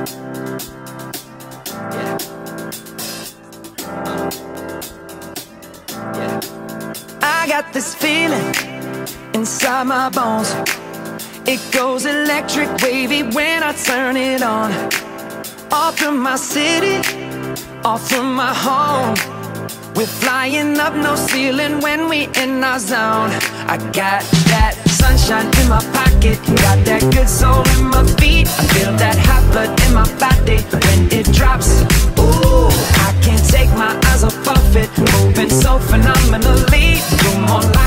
I got this feeling inside my bones. It goes electric wavy when I turn it on. All through my city, all through my home. We're flying up, no ceiling when we in our zone. I got that sunshine in my pocket, got that good soul in my feet. I feel that hot blood in my body when it drops. Ooh, I can't take my eyes off of it, moving so phenomenally. You're more like